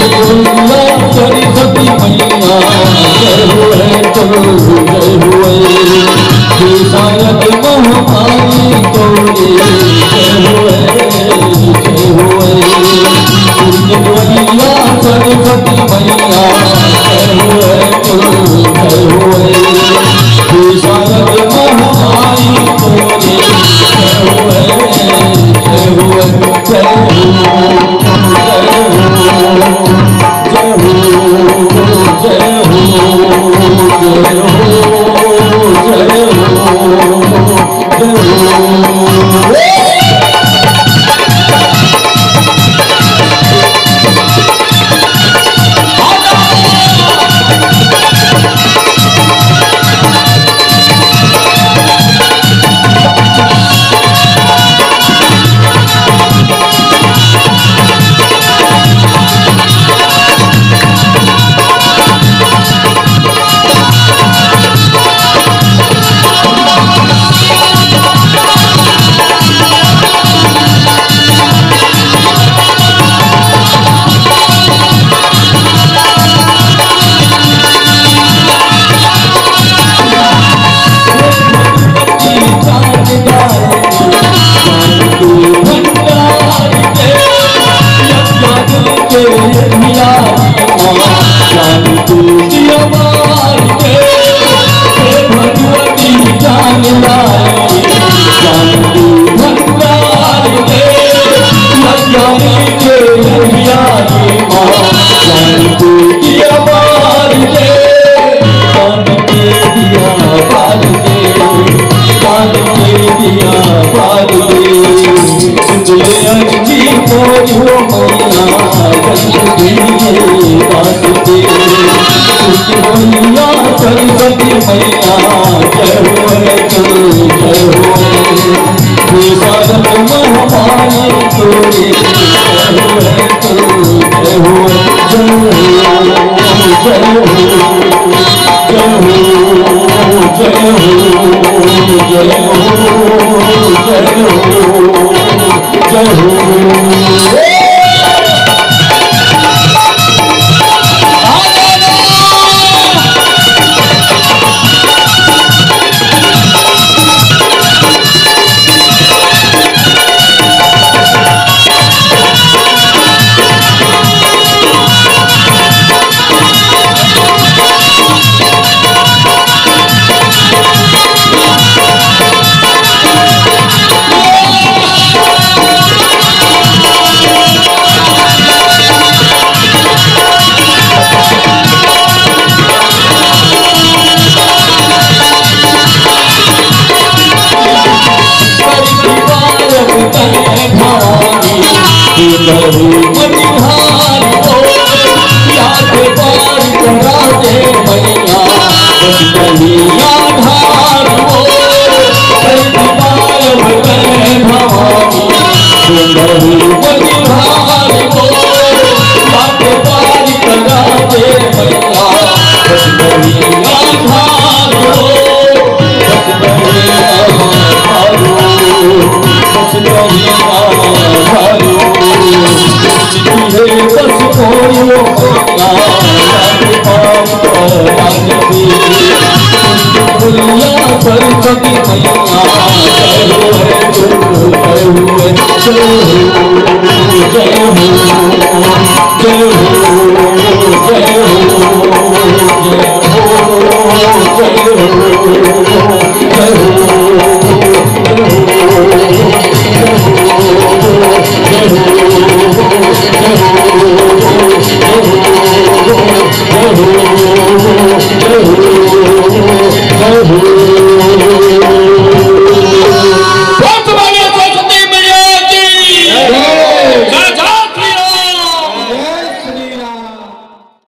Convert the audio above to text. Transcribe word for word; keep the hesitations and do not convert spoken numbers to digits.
सरस्वती मैया जय हो जय हो शारद महामाई तोरे जय हो जय हो मैया सरस्वती मैया जय हो जय हो शारद महामाई तोरे जय हो जय हो जय सरस्वती मैया जय हो जय हो शारद महामाई तोरे जय हो जय हो जय हो जय हो जय हो जय हो जय हो जय हो सरस्वती मैया जय हो जय हो जय हो